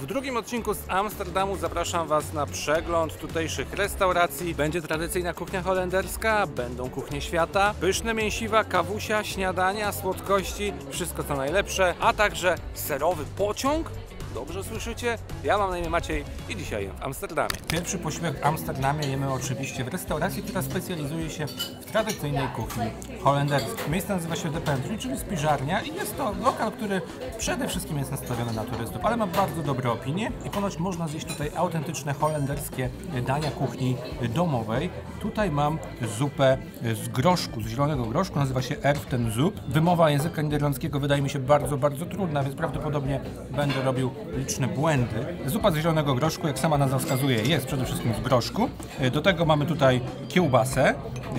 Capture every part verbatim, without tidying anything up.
W drugim odcinku z Amsterdamu zapraszam Was na przegląd tutejszych restauracji. Będzie tradycyjna kuchnia holenderska, będą kuchnie świata, pyszne mięsiwa, kawusia, śniadania, słodkości, wszystko co najlepsze, a także serowy pociąg. Dobrze słyszycie? Ja mam na imię Maciej i dzisiaj jem w Amsterdamie. Pierwszy posiłek w Amsterdamie jemy oczywiście w restauracji, która specjalizuje się w tradycyjnej kuchni holenderskiej. Miejsce nazywa się The Pantry, czyli spiżarnia, i jest to lokal, który przede wszystkim jest nastawiony na turystów, ale ma bardzo dobre opinie i ponoć można zjeść tutaj autentyczne holenderskie dania kuchni domowej. Tutaj mam zupę z groszku, z zielonego groszku, nazywa się erwtensoep. Wymowa języka niderlandzkiego wydaje mi się bardzo, bardzo trudna, więc prawdopodobnie będę robił liczne błędy. Zupa z zielonego groszku, jak sama nazwa wskazuje, jest przede wszystkim z groszku. Do tego mamy tutaj kiełbasę,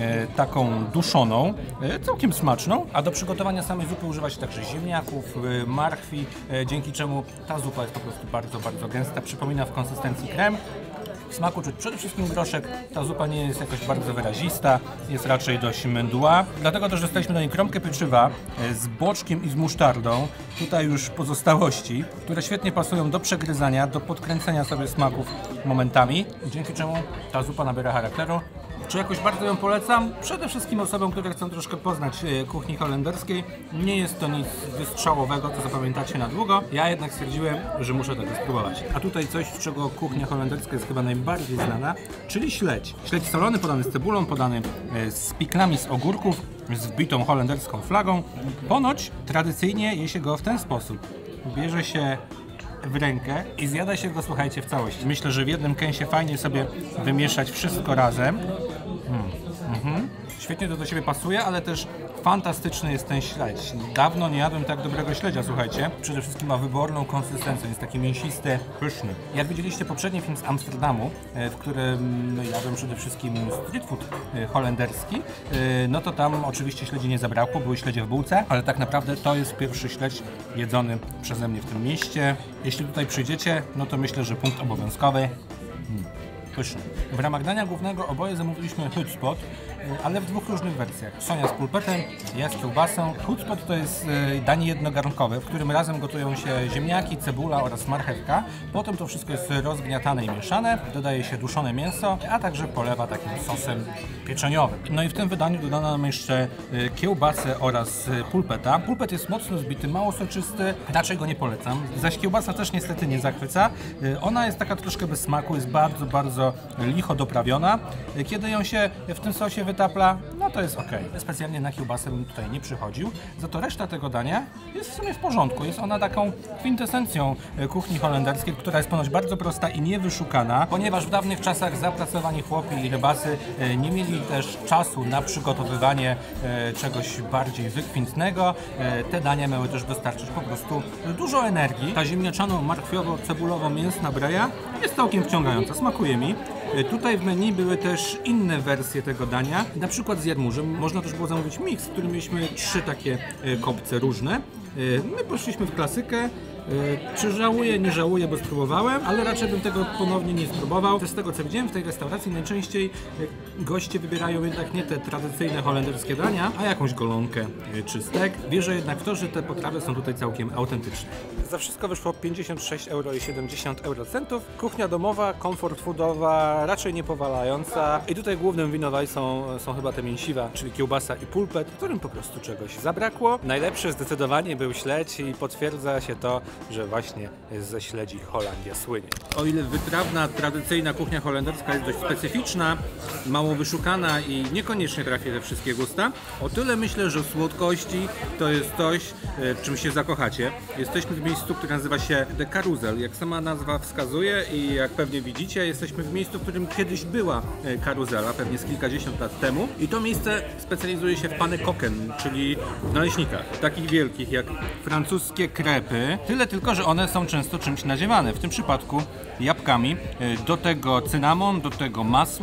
taką duszoną, całkiem smaczną, a do przygotowania samej zupy używa się także ziemniaków, marchwi, dzięki czemu ta zupa jest po prostu bardzo, bardzo gęsta. Przypomina w konsystencji krem. W smaku czuć przede wszystkim groszek, ta zupa nie jest jakoś bardzo wyrazista, jest raczej dość mdła. Dlatego też dostaliśmy do niej kromkę pieczywa z boczkiem i z musztardą. Tutaj już pozostałości, które świetnie pasują do przegryzania, do podkręcenia sobie smaków momentami, dzięki czemu ta zupa nabiera charakteru. Czy jakoś bardzo ją polecam? Przede wszystkim osobom, które chcą troszkę poznać kuchni holenderskiej. Nie jest to nic wystrzałowego, co zapamiętacie na długo. Ja jednak stwierdziłem, że muszę tego spróbować. A tutaj coś, z czego kuchnia holenderska jest chyba najbardziej znana, czyli śledź. Śledź solony podany z cebulą, podany z piklami z ogórków, z wbitą holenderską flagą. Ponoć tradycyjnie je się go w ten sposób. Bierze się w rękę i zjada się go, słuchajcie, w całości. Myślę, że w jednym kęsie fajnie sobie wymieszać wszystko razem. Mm. Mhm. Świetnie to do siebie pasuje, ale też fantastyczny jest ten śledź. Dawno nie jadłem tak dobrego śledzia, słuchajcie. Przede wszystkim ma wyborną konsystencję, jest taki mięsisty, pyszny. Jak widzieliście poprzedni film z Amsterdamu, w którym jadłem przede wszystkim street food holenderski, no to tam oczywiście śledzi nie zabrakło, były śledzie w bułce, ale tak naprawdę to jest pierwszy śledź jedzony przeze mnie w tym mieście. Jeśli tutaj przyjdziecie, no to myślę, że punkt obowiązkowy. Hmm. Pyszny. W ramach dania głównego oboje zamówiliśmy hutspot, ale w dwóch różnych wersjach. Sonia z pulpetem, ja z kiełbasą. Hutspot to jest danie jednogarnkowe, w którym razem gotują się ziemniaki, cebula oraz marchewka. Potem to wszystko jest rozgniatane i mieszane, dodaje się duszone mięso, a także polewa takim sosem pieczeniowym. No i w tym wydaniu dodano nam jeszcze kiełbasę oraz pulpeta. Pulpet jest mocno zbity, mało soczysty, raczej go nie polecam. Zaś kiełbasa też niestety nie zachwyca. Ona jest taka troszkę bez smaku, jest bardzo, bardzo licho doprawiona. Kiedy ją się w tym sosie wytapla, no to jest ok. Specjalnie na kiełbasę bym tutaj nie przychodził, za to reszta tego dania jest w sumie w porządku. Jest ona taką kwintesencją kuchni holenderskiej, która jest ponoć bardzo prosta i niewyszukana, ponieważ w dawnych czasach zapracowani chłopi i rybasy nie mieli też czasu na przygotowywanie czegoś bardziej wykwintnego. Te dania miały też dostarczyć po prostu dużo energii. Ta ziemniaczano-marchwiowo-cebulowo-mięsna breja jest całkiem wciągająca, smakuje mi. Tutaj w menu były też inne wersje tego dania, na przykład z jarmużem. Można też było zamówić miks, w którym mieliśmy trzy takie kopce różne. My poszliśmy w klasykę. Czy żałuję? Nie żałuję, bo spróbowałem, ale raczej bym tego ponownie nie spróbował. Też z tego co widziałem w tej restauracji najczęściej goście wybierają jednak nie te tradycyjne holenderskie dania, a jakąś golonkę czy stek. Wierzę jednak w to, że te potrawy są tutaj całkiem autentyczne. Za wszystko wyszło pięćdziesiąt sześć euro i siedemdziesiąt eurocentów. Kuchnia domowa, komfort foodowa, raczej nie powalająca. I tutaj głównym winowaj są, są chyba te mięsiwa, czyli kiełbasa i pulpet, którym po prostu czegoś zabrakło. Najlepszy zdecydowanie był śledź i potwierdza się to, że właśnie ze śledzi Holandia słynie. O ile wytrawna, tradycyjna kuchnia holenderska jest dość specyficzna, mało wyszukana i niekoniecznie trafi we wszystkie gusta, o tyle myślę, że słodkości to jest coś, w czym się zakochacie. Jesteśmy w miejscu, które nazywa się The Karuzel. Jak sama nazwa wskazuje i jak pewnie widzicie, jesteśmy w miejscu, w którym kiedyś była karuzela, pewnie z kilkadziesiąt lat temu. I to miejsce specjalizuje się w pannenkoeken, czyli w naleśnikach, takich wielkich jak francuskie krepy. Tyle tylko, że one są często czymś nadziewane, w tym przypadku jabłkami. Do tego cynamon, do tego masło,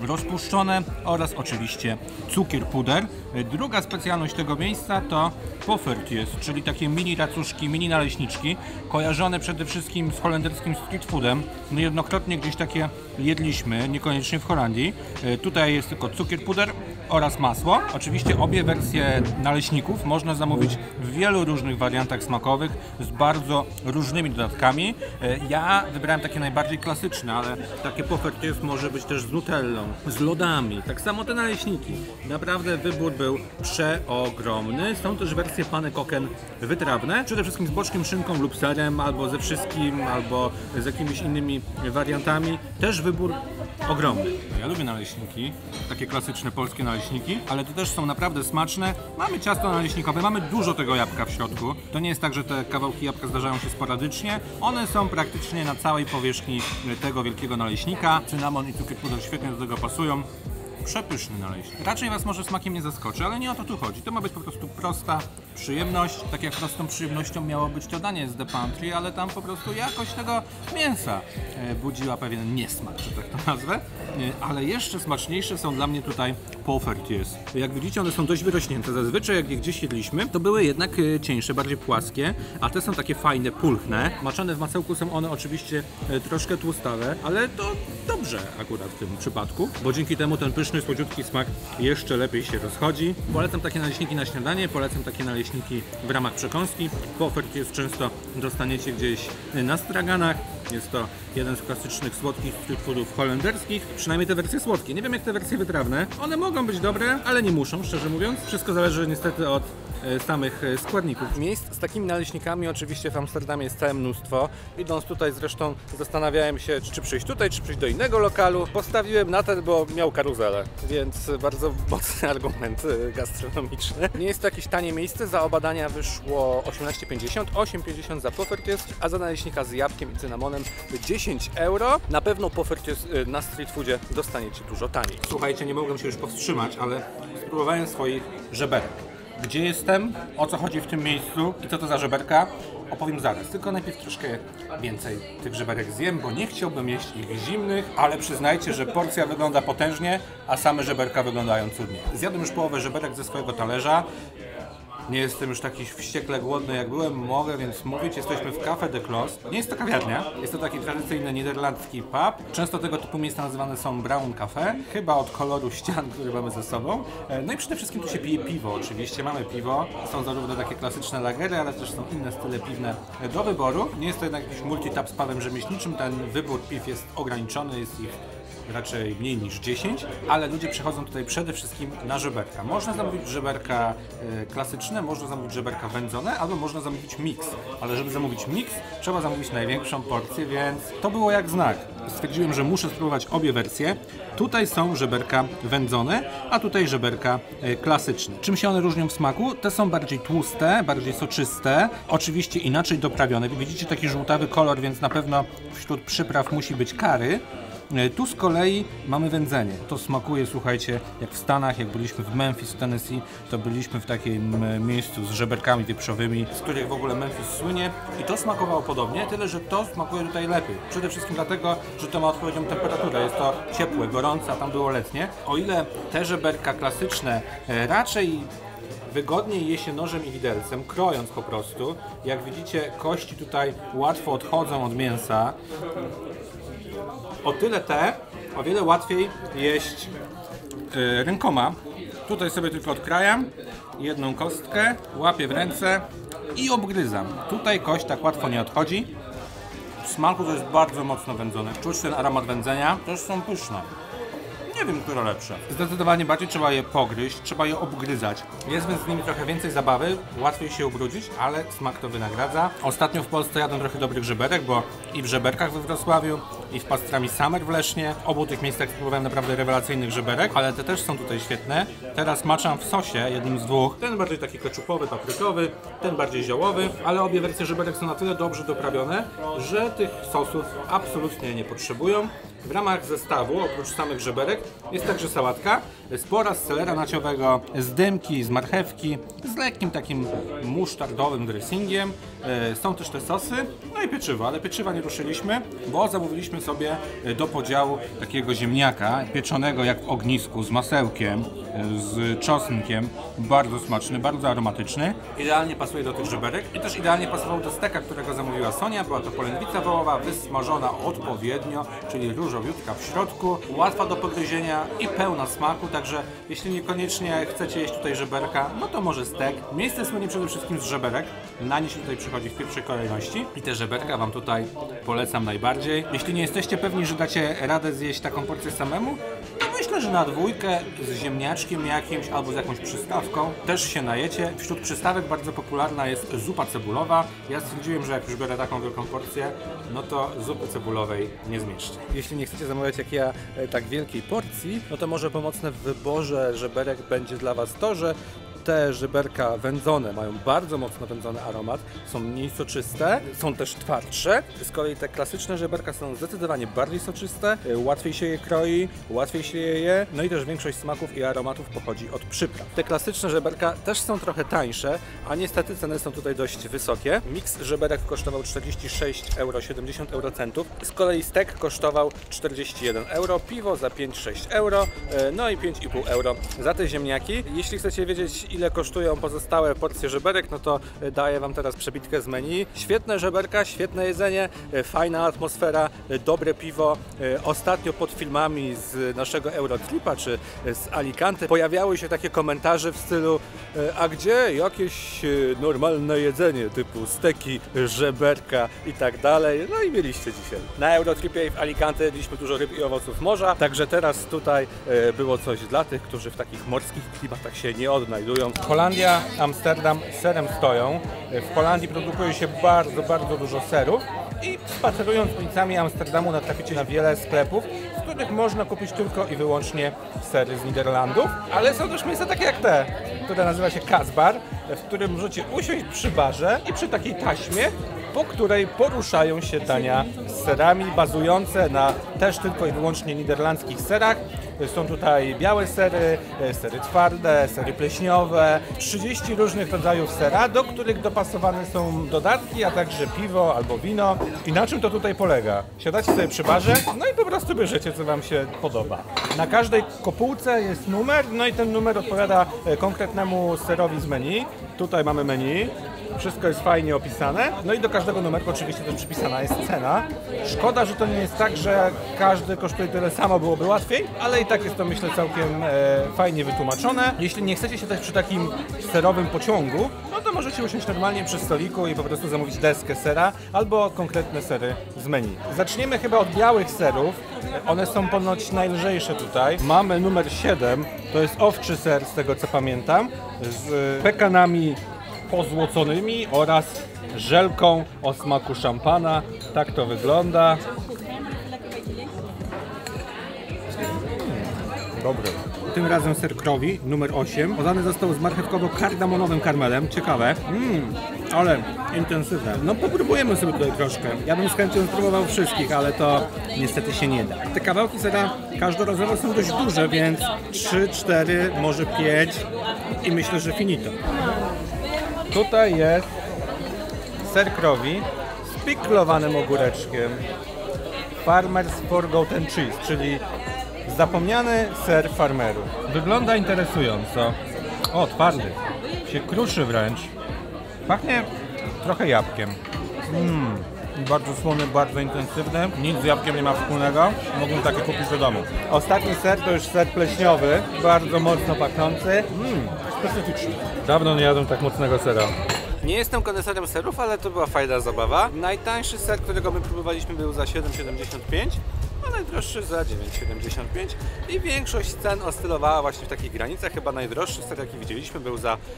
rozpuszczone oraz oczywiście cukier puder. Druga specjalność tego miejsca to poffertjes, czyli takie mini racuszki, mini naleśniczki, kojarzone przede wszystkim z holenderskim street foodem. Niejednokrotnie gdzieś takie jedliśmy, niekoniecznie w Holandii. Tutaj jest tylko cukier puder oraz masło. Oczywiście obie wersje naleśników można zamówić w wielu różnych wariantach smakowych z bardzo różnymi dodatkami. Ja wybrałem takie najbardziej klasyczne, ale takie poffertjes może być też z nutellą, z lodami. Tak samo te naleśniki. Naprawdę wybór był przeogromny. Są też wersje panekoken wytrawne, przede wszystkim z boczkiem, szynką lub serem, albo ze wszystkim, albo z jakimiś innymi wariantami. Też wybór ogromny. Ja lubię naleśniki, takie klasyczne polskie naleśniki, ale te też są naprawdę smaczne. Mamy ciasto naleśnikowe, mamy dużo tego jabłka w środku. To nie jest tak, że te kawałki jabłka zdarzają się sporadycznie. One są praktycznie na całej powierzchni tego wielkiego naleśnika. Cynamon i cukier puder świetnie do tego pasują. Przepyszny naleśnik. Raczej Was może smakiem nie zaskoczy, ale nie o to tu chodzi. To ma być po prostu prosta przyjemność. Tak jak prostą przyjemnością miało być to danie z The Pantry, ale tam po prostu jakość tego mięsa e, budziła pewien niesmak, że tak to nazwę. E, ale jeszcze smaczniejsze są dla mnie tutaj poffertjes. Jak widzicie, one są dość wyrośnięte. Zazwyczaj jak je gdzieś jedliśmy, to były jednak e, cieńsze, bardziej płaskie, a te są takie fajne, pulchne. Maczone w masełku są one oczywiście e, troszkę tłustawe, ale to dobrze akurat w tym przypadku, bo dzięki temu ten pyszny, słodziutki smak jeszcze lepiej się rozchodzi. Polecam takie naleśniki na śniadanie, polecam takie naleśniki w ramach przekąski. Poffertjes często dostaniecie gdzieś na straganach. Jest to jeden z klasycznych słodkich street foodów holenderskich, przynajmniej te wersje słodkie. Nie wiem jak te wersje wytrawne. One mogą być dobre, ale nie muszą, szczerze mówiąc. Wszystko zależy niestety od e, samych e, składników. Miejsc z takimi naleśnikami oczywiście w Amsterdamie jest całe mnóstwo. Idąc tutaj zresztą zastanawiałem się, czy przyjść tutaj, czy przyjść do innego lokalu. Postawiłem na ten, bo miał karuzelę, więc bardzo mocny argument e, gastronomiczny. Nie jest to jakieś tanie miejsce. Za obadania wyszło osiemnaście pięćdziesiąt, osiem pięćdziesiąt za poffertjes, a za naleśnika z jabłkiem i cynamonem dziesięć euro. Na pewno poffertjes na street foodzie dostaniecie dużo taniej. Słuchajcie, nie mogłem się już powstrzymać, ale spróbowałem swoich żeberek. Gdzie jestem, o co chodzi w tym miejscu i co to za żeberka, opowiem zaraz. Tylko najpierw troszkę więcej tych żeberek zjem, bo nie chciałbym jeść ich zimnych, ale przyznajcie, że porcja wygląda potężnie, a same żeberka wyglądają cudnie. Zjadłem już połowę żeberek ze swojego talerza. Nie jestem już taki wściekle głodny jak byłem, mogę więc mówić, jesteśmy w Café de Clos. Nie jest to kawiarnia, jest to taki tradycyjny niderlandzki pub. Często tego typu miejsca nazywane są Brown Café, chyba od koloru ścian, które mamy ze sobą. No i przede wszystkim tu się pije piwo, oczywiście mamy piwo. Są zarówno takie klasyczne lagery, ale też są inne style piwne do wyboru. Nie jest to jednak jakiś multitap z pubem rzemieślniczym, ten wybór piw jest ograniczony, jest ich raczej mniej niż dziesięć, ale ludzie przychodzą tutaj przede wszystkim na żeberka. Można zamówić żeberka y, klasyczne, można zamówić żeberka wędzone, albo można zamówić miks. Ale żeby zamówić miks, trzeba zamówić największą porcję, więc to było jak znak. Stwierdziłem, że muszę spróbować obie wersje. Tutaj są żeberka wędzone, a tutaj żeberka y, klasyczne. Czym się one różnią w smaku? Te są bardziej tłuste, bardziej soczyste, oczywiście inaczej doprawione. Widzicie taki żółtawy kolor, więc na pewno wśród przypraw musi być curry. Tu z kolei mamy wędzenie. To smakuje, słuchajcie, jak w Stanach, jak byliśmy w Memphis, w Tennessee, to byliśmy w takim miejscu z żeberkami wieprzowymi, z których w ogóle Memphis słynie. I to smakowało podobnie, tyle że to smakuje tutaj lepiej. Przede wszystkim dlatego, że to ma odpowiednią temperaturę. Jest to ciepłe, gorące, a tam było letnie. O ile te żeberka klasyczne raczej wygodniej je się nożem i widelcem, krojąc po prostu. Jak widzicie, kości tutaj łatwo odchodzą od mięsa. O tyle te, o wiele łatwiej jeść yy, rękoma. Tutaj sobie tylko odkrajam jedną kostkę, łapię w ręce i obgryzam. Tutaj kość tak łatwo nie odchodzi. W smaku to jest bardzo mocno wędzone. Czuć ten aromat wędzenia, też są pyszne. Nie wiem, które lepsze. Zdecydowanie bardziej trzeba je pogryźć, trzeba je obgryzać. Jest więc z nimi trochę więcej zabawy, łatwiej się ubrudzić, ale smak to wynagradza. Ostatnio w Polsce jadłem trochę dobrych żeberek, bo i w Żeberkach we Wrocławiu, i w Pastrami Summer w Lesznie. W obu tych miejscach spróbowałem naprawdę rewelacyjnych żeberek, ale te też są tutaj świetne. Teraz maczam w sosie, jednym z dwóch. Ten bardziej taki keczupowy, paprykowy, ten bardziej ziołowy, ale obie wersje żeberek są na tyle dobrze doprawione, że tych sosów absolutnie nie potrzebują. W ramach zestawu, oprócz samych żeberek, jest także sałatka, spora z selera naciowego, z dymki, z marchewki, z lekkim takim musztardowym dressingiem. Są też te sosy, no i pieczywo, ale pieczywa nie ruszyliśmy, bo zamówiliśmy sobie do podziału takiego ziemniaka pieczonego jak w ognisku, z masełkiem, z czosnkiem, bardzo smaczny, bardzo aromatyczny. Idealnie pasuje do tych żeberek i też idealnie pasował do steka, którego zamówiła Sonia. Była to polędwica wołowa, wysmażona odpowiednio, czyli różowiutka w środku, łatwa do podgryzienia i pełna smaku, także jeśli niekoniecznie chcecie jeść tutaj żeberka, no to może stek. Miejsce słynie przede wszystkim z żeberek, na nie się tutaj przychodzi w pierwszej kolejności i te żeberka Wam tutaj polecam najbardziej. Jeśli nie jesteście pewni, że dacie radę zjeść taką porcję samemu, to myślę, że na dwójkę z ziemniaczkiem jakimś albo z jakąś przystawką też się najecie. Wśród przystawek bardzo popularna jest zupa cebulowa. Ja stwierdziłem, że jak już biorę taką wielką porcję, no to zupy cebulowej nie zmieszczę. Jeśli nie chcecie zamawiać jak ja tak wielkiej porcji, no to może pomocne w wyborze żeberek będzie dla Was to, że te żeberka wędzone mają bardzo mocno wędzony aromat, są mniej soczyste, są też twardsze. Z kolei te klasyczne żeberka są zdecydowanie bardziej soczyste, łatwiej się je kroi, łatwiej się je je, no i też większość smaków i aromatów pochodzi od przypraw. Te klasyczne żeberka też są trochę tańsze, a niestety ceny są tutaj dość wysokie. Miks żeberek kosztował czterdzieści sześć euro siedemdziesiąt eurocentów, z kolei stek kosztował czterdzieści jeden euro, piwo za pięć sześć euro, no i pięć i pół euro za te ziemniaki. Jeśli chcecie wiedzieć, ile kosztują pozostałe porcje żeberek, no to daję Wam teraz przebitkę z menu. Świetne żeberka, świetne jedzenie, fajna atmosfera, dobre piwo. Ostatnio pod filmami z naszego Eurotripa czy z Alicante pojawiały się takie komentarze w stylu: a gdzie jakieś normalne jedzenie typu steki, żeberka i tak dalej. No i mieliście dzisiaj. Na Eurotripie i w Alicante jedliśmy dużo ryb i owoców morza, także teraz tutaj było coś dla tych, którzy w takich morskich klimatach się nie odnajdują. Holandia, Amsterdam serem stoją. W Holandii produkuje się bardzo, bardzo dużo serów i spacerując ulicami Amsterdamu natraficie na wiele sklepów, w których można kupić tylko i wyłącznie sery z Niderlandów, ale są też miejsca takie jak te, które nazywa się Kasbar, w którym możecie usiąść przy barze i przy takiej taśmie, po której poruszają się dania z serami bazujące na też tylko i wyłącznie niderlandzkich serach. Są tutaj białe sery, sery twarde, sery pleśniowe, trzydzieści różnych rodzajów sera, do których dopasowane są dodatki, a także piwo albo wino. I na czym to tutaj polega? Siadacie sobie przy barze, no i po prostu bierzecie, co Wam się podoba. Na każdej kopułce jest numer, no i ten numer odpowiada konkretnemu serowi z menu. Tutaj mamy menu. Wszystko jest fajnie opisane, no i do każdego numeru oczywiście też przypisana jest cena. Szkoda, że to nie jest tak, że każdy kosztuje tyle samo, byłoby łatwiej, ale i tak jest to, myślę, całkiem e, fajnie wytłumaczone. Jeśli nie chcecie siadać przy takim serowym pociągu, no to możecie usiąść normalnie przy stoliku i po prostu zamówić deskę sera albo konkretne sery z menu. Zaczniemy chyba od białych serów. One są ponoć najlżejsze tutaj. Mamy numer siedem, to jest owczy ser, z tego co pamiętam, z pekanami pozłoconymi oraz żelką o smaku szampana. Tak to wygląda. Dobry. Tym razem ser krowi, numer osiem. Podany został z marchewkowo-kardamonowym karmelem. Ciekawe. Mmm, ale intensywne. No popróbujemy sobie tutaj troszkę. Ja bym z chęcią spróbował wszystkich, ale to niestety się nie da. Te kawałki sera każdorazowo są dość duże, więc trzy, cztery, może pięć i myślę, że finito. Tutaj jest ser krowi z piklowanym ogóreczkiem. Farmer's Forgotten Cheese, czyli zapomniany ser farmerów. Wygląda interesująco. O, twardy. Się kruszy wręcz. Pachnie trochę jabłkiem. Mmm, bardzo słony, bardzo intensywny. Nic z jabłkiem nie ma wspólnego. Mógłbym takie kupić do domu. Ostatni ser to już ser pleśniowy. Bardzo mocno pachnący. Mmm, specyficzny. Dawno nie jadłem tak mocnego sera. Nie jestem koneserem serów, ale to była fajna zabawa. Najtańszy ser, którego my próbowaliśmy, był za siedem siedemdziesiąt pięć, a najdroższy za dziewięć siedemdziesiąt pięć i większość cen oscylowała właśnie w takich granicach. Chyba najdroższy ser, jaki widzieliśmy, był za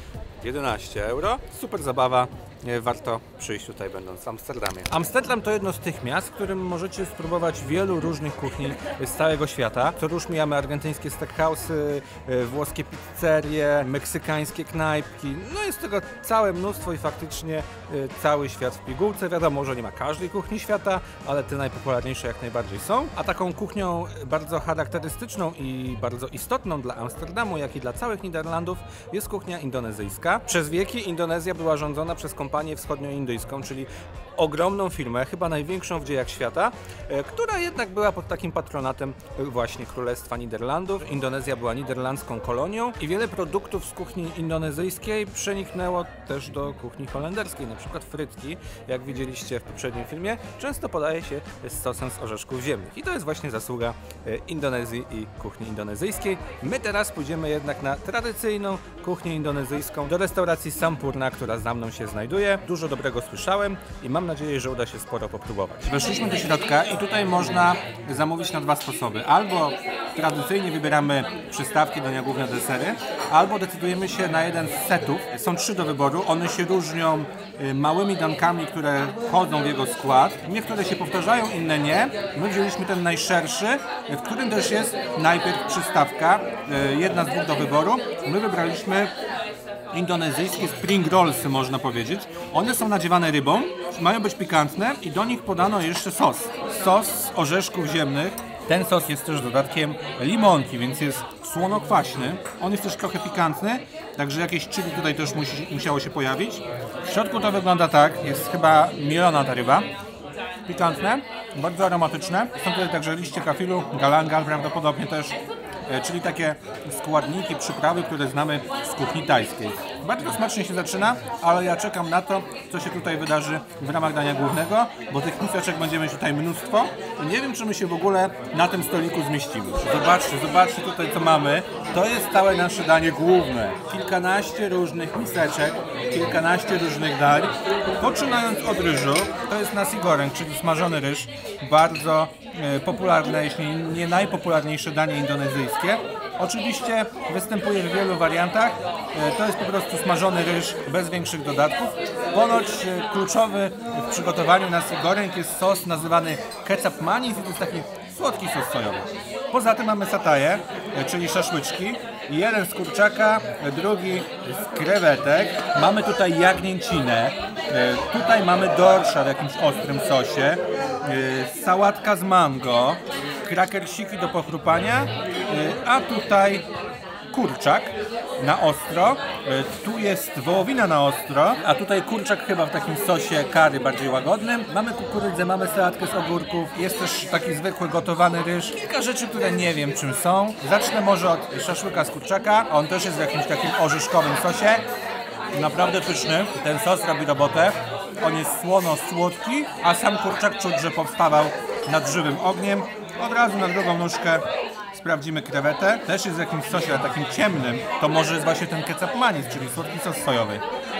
jedenaście euro. Super zabawa. Warto przyjść tutaj, będąc w Amsterdamie. Amsterdam to jedno z tych miast, w którym możecie spróbować wielu różnych kuchni z całego świata. Co rusz mijamy argentyńskie steakhouse'y, włoskie pizzerie, meksykańskie knajpki. No jest tego całe mnóstwo i faktycznie cały świat w pigułce. Wiadomo, że nie ma każdej kuchni świata, ale te najpopularniejsze jak najbardziej są. A taką kuchnią bardzo charakterystyczną i bardzo istotną dla Amsterdamu, jak i dla całych Niderlandów jest kuchnia indonezyjska. Przez wieki Indonezja była rządzona przez kompanię wschodnioindyjską, czyli ogromną firmę, chyba największą w dziejach świata, która jednak była pod takim patronatem właśnie Królestwa Niderlandów. Indonezja była niderlandzką kolonią i wiele produktów z kuchni indonezyjskiej przeniknęło też do kuchni holenderskiej, na przykład frytki, jak widzieliście w poprzednim filmie, często podaje się z sosem z orzeszków ziemnych i to jest właśnie zasługa Indonezji i kuchni indonezyjskiej. My teraz pójdziemy jednak na tradycyjną kuchnię indonezyjską do restauracji Sampurna, która za mną się znajduje. Dużo dobrego słyszałem i mam nadzieję, że uda się sporo popróbować. Weszliśmy do środka i tutaj można zamówić na dwa sposoby. Albo tradycyjnie wybieramy przystawki, dania główne, desery, albo decydujemy się na jeden z setów. Są trzy do wyboru. One się różnią małymi dankami, które wchodzą w jego skład. Niektóre się powtarzają, inne nie. My wzięliśmy ten najszerszy, w którym też jest najpierw przystawka, jedna z dwóch do wyboru. My wybraliśmy indonezyjskie spring rollsy, można powiedzieć. One są nadziewane rybą, mają być pikantne i do nich podano jeszcze sos. Sos z orzeszków ziemnych. Ten sos jest też dodatkiem limonki, więc jest słono-kwaśny. On jest też trochę pikantny, także jakieś chili tutaj też musi, musiało się pojawić. W środku to wygląda tak, jest chyba mielona ta ryba. Pikantne, bardzo aromatyczne. Są tutaj także liście kafiru, galangal prawdopodobnie też, czyli takie składniki, przyprawy, które znamy z kuchni tajskiej. Bardzo smacznie się zaczyna, ale ja czekam na to, co się tutaj wydarzy w ramach dania głównego, bo tych miseczek będziemy mieć tutaj mnóstwo. Nie wiem, czy my się w ogóle na tym stoliku zmieścimy. Zobaczcie, zobaczcie tutaj, co mamy. To jest całe nasze danie główne. Kilkanaście różnych miseczek, kilkanaście różnych dań. Poczynając od ryżu, to jest nasi goreng, czyli smażony ryż. Bardzo e, popularne, jeśli nie najpopularniejsze danie indonezyjskie. Oczywiście występuje w wielu wariantach. E, to jest po prostu smażony ryż bez większych dodatków. Ponoć e, kluczowy w przygotowaniu nasi goreng jest sos nazywany kecap manis i to jest taki słodki sos sojowy. Poza tym mamy sataje, e, czyli szaszłyczki. Jeden z kurczaka, drugi z krewetek. Mamy tutaj jagnięcinę. E, tutaj mamy dorsza w jakimś ostrym sosie. E, sałatka z mango. Krakersiki do pochrupania. E, a tutaj kurczak na ostro, tu jest wołowina na ostro, a tutaj kurczak chyba w takim sosie curry bardziej łagodnym. Mamy kukurydzę, mamy sałatkę z ogórków, jest też taki zwykły gotowany ryż. Kilka rzeczy, które nie wiem czym są. Zacznę może od szaszłyka z kurczaka, on też jest w jakimś takim orzeszkowym sosie. Naprawdę pyszny, ten sos robi robotę. On jest słono-słodki, a sam kurczak czuć, że powstawał nad żywym ogniem. Od razu na drugą nóżkę sprawdzimy krewetę. Też jest w jakimś sosie, ale takim ciemnym. To może jest właśnie ten kecap manis, czyli słodki sos sojowy.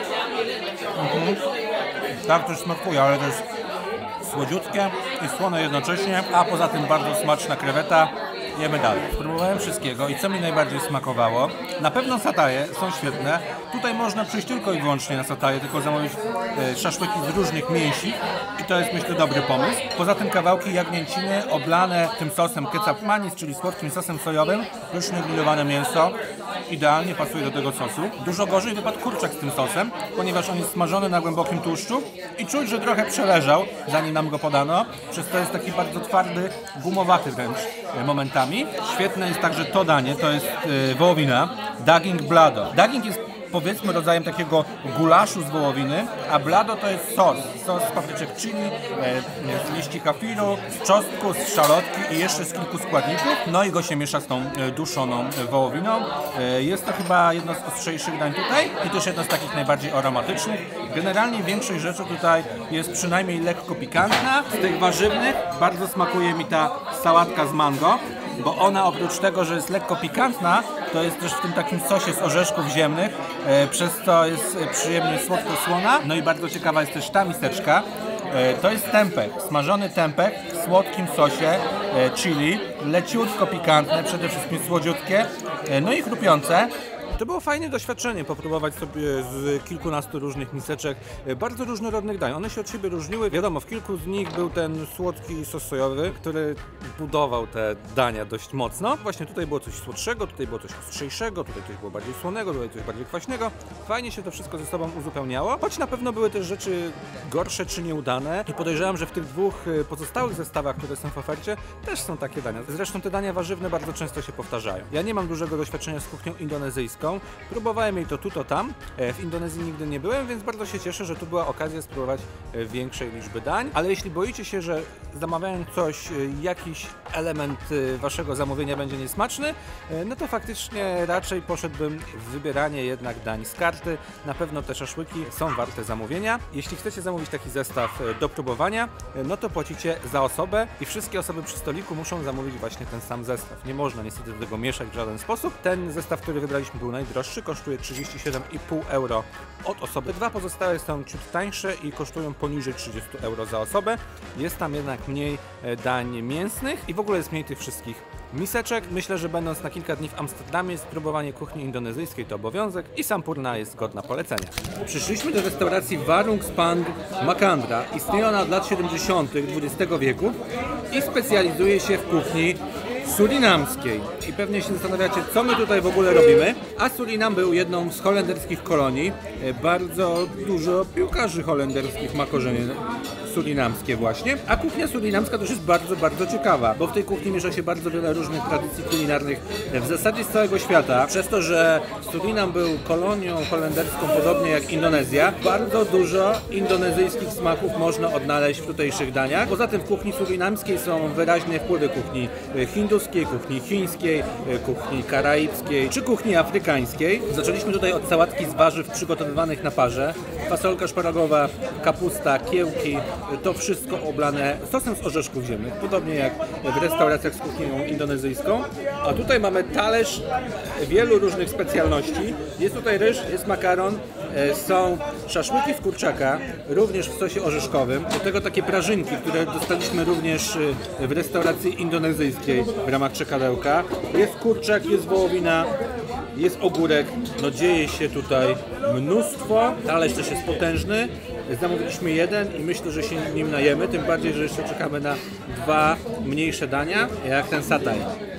Mhm. Tak też smakuje, ale to jest słodziutkie i słone jednocześnie, a poza tym bardzo smaczna kreweta. Jemy dalej. Spróbowałem wszystkiego i co mi najbardziej smakowało? Na pewno sataje są świetne. Tutaj można przyjść tylko i wyłącznie na sataje, tylko zamówić e, szaszłyki z różnych mięsi i to jest, myślę, dobry pomysł. Poza tym kawałki jagnięciny oblane tym sosem kecap manis, czyli słodkim sosem sojowym, pyszne grillowane mięso. Idealnie pasuje do tego sosu. Dużo gorzej wypadł kurczak z tym sosem, ponieważ on jest smażony na głębokim tłuszczu i czuć, że trochę przeleżał, zanim nam go podano. Przez to jest taki bardzo twardy, gumowaty wręcz momentami. Świetne jest także to danie, to jest yy, wołowina, daging blado. Daging jest, powiedzmy, rodzajem takiego gulaszu z wołowiny, a blado to jest sos. Sos z papryczek chili, e, z liści kafiru, z czosnku, z szalotki i jeszcze z kilku składników. No i go się miesza z tą e, duszoną wołowiną. E, jest to chyba jedno z ostrzejszych dań tutaj i też jedno z takich najbardziej aromatycznych. Generalnie większość rzeczy tutaj jest przynajmniej lekko pikantna. Z tych warzywnych bardzo smakuje mi ta sałatka z mango, bo ona oprócz tego, że jest lekko pikantna, to jest też w tym takim sosie z orzeszków ziemnych, e, przez co jest przyjemnie słodko-słona. No i bardzo ciekawa jest też ta miseczka. E, to jest tempeh, smażony tempeh w słodkim sosie e, chili, leciutko pikantne, przede wszystkim słodziutkie, e, no i chrupiące. To było fajne doświadczenie, popróbować sobie z kilkunastu różnych miseczek bardzo różnorodnych dań. One się od siebie różniły. Wiadomo, w kilku z nich był ten słodki sos sojowy, który budował te dania dość mocno. Właśnie tutaj było coś słodszego, tutaj było coś ostrzejszego, tutaj coś było bardziej słonego, tutaj coś bardziej kwaśnego. Fajnie się to wszystko ze sobą uzupełniało, choć na pewno były też rzeczy gorsze czy nieudane i podejrzewam, że w tych dwóch pozostałych zestawach, które są w ofercie, też są takie dania. Zresztą te dania warzywne bardzo często się powtarzają. Ja nie mam dużego doświadczenia z kuchnią indonezyjską. Próbowałem jej to tu, to tam. W Indonezji nigdy nie byłem, więc bardzo się cieszę, że tu była okazja spróbować większej liczby dań. Ale jeśli boicie się, że zamawiając coś, jakiś element waszego zamówienia będzie niesmaczny, no to faktycznie raczej poszedłbym w wybieranie jednak dań z karty. Na pewno te szaszłyki są warte zamówienia. Jeśli chcecie zamówić taki zestaw do próbowania, no to płacicie za osobę i wszystkie osoby przy stoliku muszą zamówić właśnie ten sam zestaw. Nie można niestety do tego mieszać w żaden sposób. Ten zestaw, który wybraliśmy, był najdroższy, kosztuje trzydzieści siedem i pół euro od osoby. Dwa pozostałe są ciut tańsze i kosztują poniżej trzydzieści euro za osobę. Jest tam jednak mniej dań mięsnych i w ogóle jest mniej tych wszystkich miseczek. Myślę, że będąc na kilka dni w Amsterdamie, spróbowanie kuchni indonezyjskiej to obowiązek i Sampurna jest godna polecenia. Przyszliśmy do restauracji Warung Span Makandra. Istnieje ona od lat siedemdziesiątych dwudziestego wieku i specjalizuje się w kuchni surinamskiej. I pewnie się zastanawiacie, co my tutaj w ogóle robimy. A Surinam był jedną z holenderskich kolonii. Bardzo dużo piłkarzy holenderskich ma korzenie surinamskie właśnie. A kuchnia surinamska też jest bardzo, bardzo ciekawa, bo w tej kuchni miesza się bardzo wiele różnych tradycji kulinarnych w zasadzie z całego świata. Przez to, że Surinam był kolonią holenderską, podobnie jak Indonezja, bardzo dużo indonezyjskich smaków można odnaleźć w tutejszych daniach. Poza tym w kuchni surinamskiej są wyraźne wpływy kuchni hinduskiej, kuchni chińskiej, kuchni karaibskiej czy kuchni afrykańskiej. Zaczęliśmy tutaj od sałatki z warzyw przygotowywanych na parze. Fasolka szparagowa, kapusta, kiełki, to wszystko oblane sosem z orzeszków ziemnych, podobnie jak w restauracjach z kuchnią indonezyjską. A tutaj mamy talerz wielu różnych specjalności. Jest tutaj ryż, jest makaron, są szaszłyki z kurczaka, również w sosie orzeszkowym. Do tego takie prażynki, które dostaliśmy również w restauracji indonezyjskiej w ramach czekadełka. Jest kurczak, jest wołowina, jest ogórek. No dzieje się tutaj mnóstwo. Talerz też jest potężny. Zamówiliśmy jeden i myślę, że się nim najemy, tym bardziej, że jeszcze czekamy na dwa mniejsze dania, jak ten sataj.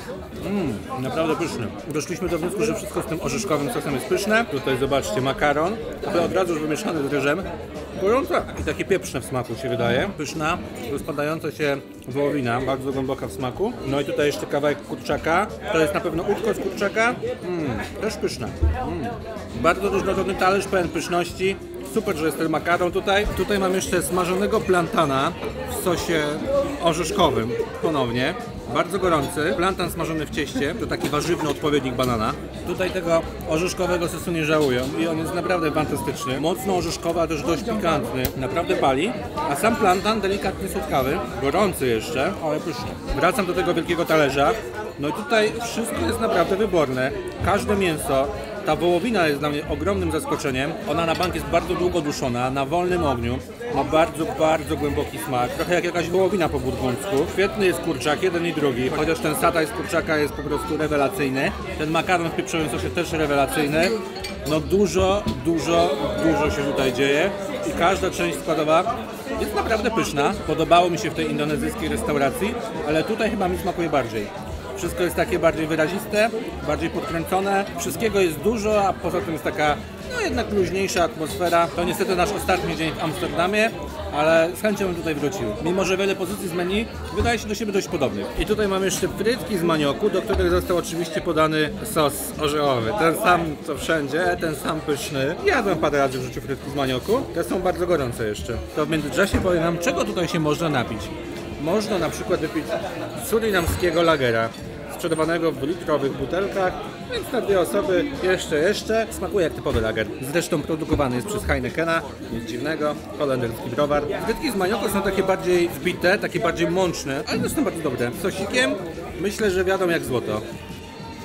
Mmm, naprawdę pyszny. Doszliśmy do wniosku, że wszystko z tym orzeszkowym sosem jest pyszne. Tutaj zobaczcie makaron, ale od razu już wymieszany z ryżem. Gorąca i takie pieprzne w smaku się wydaje. Pyszna, rozpadająca się wołowina, bardzo głęboka w smaku. No i tutaj jeszcze kawałek kurczaka. To jest na pewno udko z kurczaka. Mmm, też pyszne. Mm. Bardzo różnorodny talerz, pełen pyszności. Super, że jest ten makaron tutaj. Tutaj mam jeszcze smażonego plantana w sosie orzeszkowym ponownie. Bardzo gorący. Plantan smażony w cieście. To taki warzywny odpowiednik banana. Tutaj tego orzeszkowego sosu nie żałują i on jest naprawdę fantastyczny. Mocno orzeszkowy, a też dość pikantny. Naprawdę pali. A sam plantan delikatnie słodkawy. Gorący jeszcze, ale pyszny. Wracam do tego wielkiego talerza. No i tutaj wszystko jest naprawdę wyborne. Każde mięso. Ta wołowina jest dla mnie ogromnym zaskoczeniem. Ona na bank jest bardzo długo duszona, na wolnym ogniu. Ma bardzo, bardzo głęboki smak. Trochę jak jakaś wołowina po burgundzku. Świetny jest kurczak, jeden i drugi. Chociaż ten sataj z kurczaka jest po prostu rewelacyjny. Ten makaron w pieprzowym sosie też rewelacyjny. No dużo, dużo, dużo się tutaj dzieje. I każda część składowa jest naprawdę pyszna. Podobało mi się w tej indonezyjskiej restauracji, ale tutaj chyba mi smakuje bardziej. Wszystko jest takie bardziej wyraziste, bardziej podkręcone. Wszystkiego jest dużo, a poza tym jest taka no jednak luźniejsza atmosfera. To niestety nasz ostatni dzień w Amsterdamie, ale z chęcią bym tutaj wrócił. Mimo że wiele pozycji z menu wydaje się do siebie dość podobnych. I tutaj mamy jeszcze frytki z manioku, do których został oczywiście podany sos orzechowy. Ten sam co wszędzie, ten sam pyszny. Jadłem parę razy w życiu frytki z manioku. Te są bardzo gorące jeszcze. To w międzyczasie powiem wam, czego tutaj się można napić. Można na przykład wypić surinamskiego lagera, sprzedawanego w litrowych butelkach, więc na dwie osoby jeszcze, jeszcze. Smakuje jak typowy lager. Zresztą produkowany jest przez Heinekena, nic dziwnego, holenderski browar. Frytki z manioku są takie bardziej wbite, takie bardziej mączne, ale też są bardzo dobre. Z sosikiem myślę, że wiadomo jak złoto.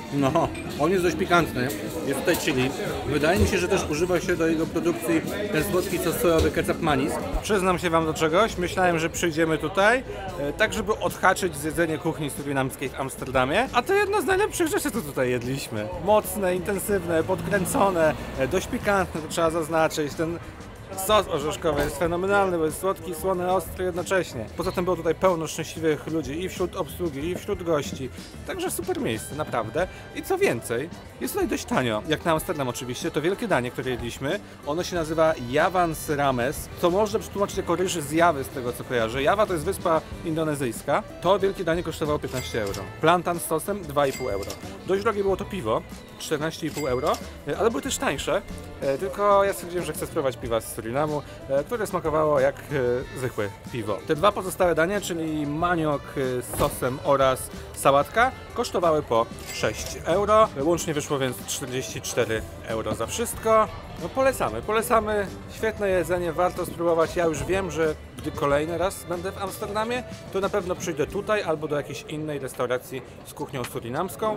No, on jest dość pikantny. Jest tutaj chili. Wydaje mi się, że też używa się do jego produkcji ten słodki sos sojowy ketchup manis. Przyznam się wam do czegoś. Myślałem, że przyjdziemy tutaj, e, tak żeby odhaczyć zjedzenie kuchni surinamskiej w Amsterdamie. A to jedno z najlepszych rzeczy, co tutaj jedliśmy. Mocne, intensywne, podkręcone, e, dość pikantne, to trzeba zaznaczyć. Ten sos orzeszkowy jest fenomenalny, bo jest słodki, słony, ostry jednocześnie. Poza tym było tutaj pełno szczęśliwych ludzi i wśród obsługi, i wśród gości. Także super miejsce, naprawdę. I co więcej, jest tutaj dość tanio. Jak na Amsterdam oczywiście, to wielkie danie, które jedliśmy, ono się nazywa Javans Rames, co można przetłumaczyć jako ryż z Jawy, z tego co kojarzę. Jawa to jest wyspa indonezyjska. To wielkie danie kosztowało piętnaście euro. Plantan z sosem dwa i pół euro. Dość drogie było to piwo, czternaście i pół euro, ale były też tańsze. Tylko ja stwierdziłem, że chcę spróbować piwa z Surinamu, które smakowało jak zwykłe piwo. Te dwa pozostałe dania, czyli maniok z sosem oraz sałatka, kosztowały po sześć euro. Łącznie wyszło więc czterdzieści cztery euro za wszystko. No polecamy, polecamy. Świetne jedzenie, warto spróbować. Ja już wiem, że gdy kolejny raz będę w Amsterdamie, to na pewno przyjdę tutaj albo do jakiejś innej restauracji z kuchnią surinamską.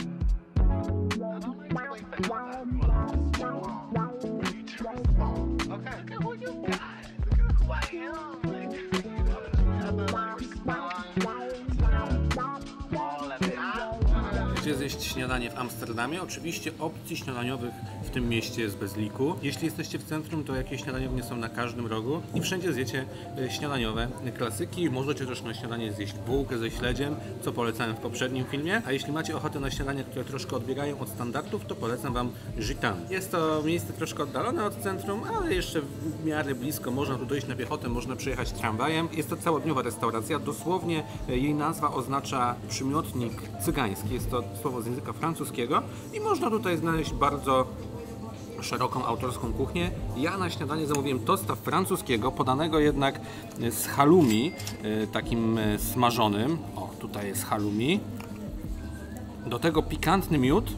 Gdzie zjeść śniadanie w Amsterdamie? Oczywiście opcji śniadaniowych w tym mieście jest bez liku. Jeśli jesteście w centrum, to jakieś śniadaniownie są na każdym rogu i wszędzie zjecie śniadaniowe klasyki. Możecie też na śniadanie zjeść bułkę ze śledziem, co polecałem w poprzednim filmie. A jeśli macie ochotę na śniadania, które troszkę odbiegają od standardów, to polecam wam Gitan. Jest to miejsce troszkę oddalone od centrum, ale jeszcze w miarę blisko. Można tu dojść na piechotę, można przejechać tramwajem. Jest to całodniowa restauracja. Dosłownie jej nazwa oznacza przymiotnik cygański. Jest to słowo z języka francuskiego i można tutaj znaleźć bardzo szeroką autorską kuchnię. Ja na śniadanie zamówiłem tosta francuskiego, podanego jednak z halloumi, takim smażonym. O, tutaj jest halloumi. Do tego pikantny miód,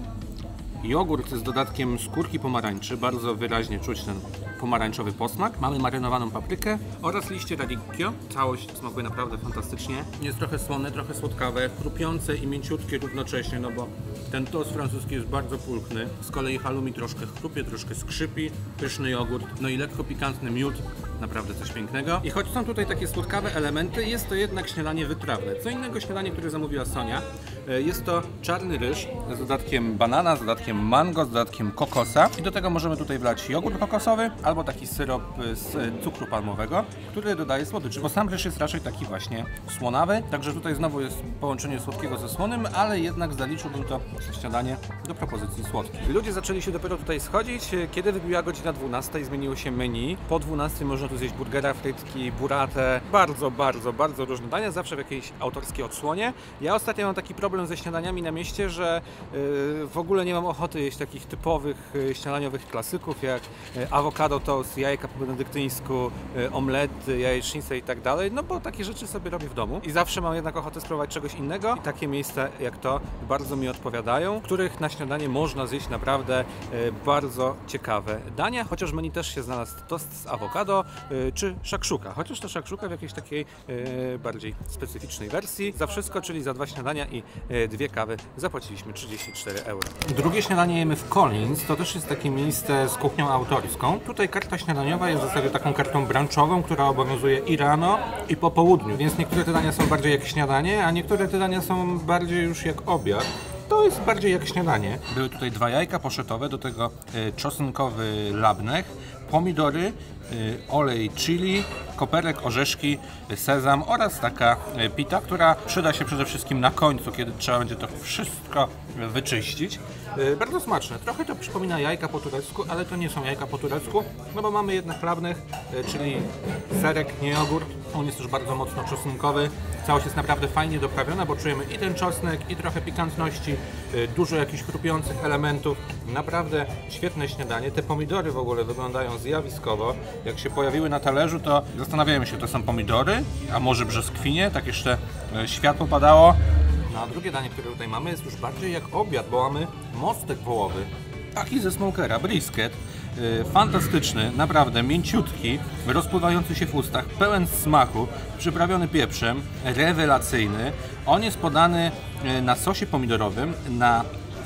jogurt z dodatkiem skórki pomarańczy, bardzo wyraźnie czuć ten pomarańczowy posmak. Mamy marynowaną paprykę oraz liście radicchio. Całość smakuje naprawdę fantastycznie. Jest trochę słone, trochę słodkawe, chrupiące i mięciutkie równocześnie, no bo ten tost francuski jest bardzo pulchny. Z kolei halloumi troszkę chrupie, troszkę skrzypi, pyszny jogurt, no i lekko pikantny miód. Naprawdę coś pięknego. I choć są tutaj takie słodkawe elementy, jest to jednak śniadanie wytrawne. Co innego śniadanie, które zamówiła Sonia, jest to czarny ryż z dodatkiem banana, z dodatkiem mango, z dodatkiem kokosa i do tego możemy tutaj wlać jogurt kokosowy albo taki syrop z cukru palmowego, który dodaje słodyczy, bo sam ryż jest raczej taki właśnie słonawy, także tutaj znowu jest połączenie słodkiego ze słonym, ale jednak zaliczyłbym to śniadanie do propozycji słodkich. Ludzie zaczęli się dopiero tutaj schodzić, kiedy wybiła godzina dwunasta i zmieniło się menu. Po dwunastej można tu zjeść burgera, frytki, buratę, bardzo, bardzo, bardzo różne dania, zawsze w jakiejś autorskiej odsłonie. Ja ostatnio mam taki problem ze śniadaniami na mieście, że yy, w ogóle nie mam ochoty jeść takich typowych yy, śniadaniowych klasyków jak yy, awokado toast, jajka po benedyktyńsku, yy, omlety, jajecznice i tak dalej, no bo takie rzeczy sobie robię w domu i zawsze mam jednak ochotę spróbować czegoś innego i takie miejsca jak to bardzo mi odpowiadają, w których na śniadanie można zjeść naprawdę yy, bardzo ciekawe dania, chociaż w menu też się znalazł tost z awokado yy, czy szakszuka, chociaż to szakszuka w jakiejś takiej yy, bardziej specyficznej wersji. Za wszystko, czyli za dwa śniadania i yy, dwie kawy zapłaciliśmy trzydzieści cztery euro. Drugie śniadanie jemy w Collins, to też jest takie miejsce z kuchnią autorską. Tutaj karta śniadaniowa jest w zasadzie taką kartą brunchową, która obowiązuje i rano, i po południu, więc niektóre te dania są bardziej jak śniadanie, a niektóre te dania są bardziej już jak obiad. To jest bardziej jak śniadanie. Były tutaj dwa jajka poszetowe, do tego y, czosnkowy labnech, pomidory, y, olej chili, koperek, orzeszki, sezam oraz taka y, pita, która przyda się przede wszystkim na końcu, kiedy trzeba będzie to wszystko wyczyścić. Y, bardzo smaczne. Trochę to przypomina jajka po turecku, ale to nie są jajka po turecku, no bo mamy jednak labnech, y, czyli serek, nie jogurt. On jest już bardzo mocno czosnkowy. Całość jest naprawdę fajnie doprawiona, bo czujemy i ten czosnek, i trochę pikantności, dużo jakichś chrupiących elementów. Naprawdę świetne śniadanie. Te pomidory w ogóle wyglądają zjawiskowo. Jak się pojawiły na talerzu, to zastanawiałem się, to są pomidory, a może brzoskwinie? Tak jeszcze światło padało. No a drugie danie, które tutaj mamy, jest już bardziej jak obiad, bo mamy mostek wołowy. Taki ze smokera, brisket. Fantastyczny, naprawdę mięciutki, rozpływający się w ustach, pełen smaku, przyprawiony pieprzem, rewelacyjny. On jest podany na sosie pomidorowym, na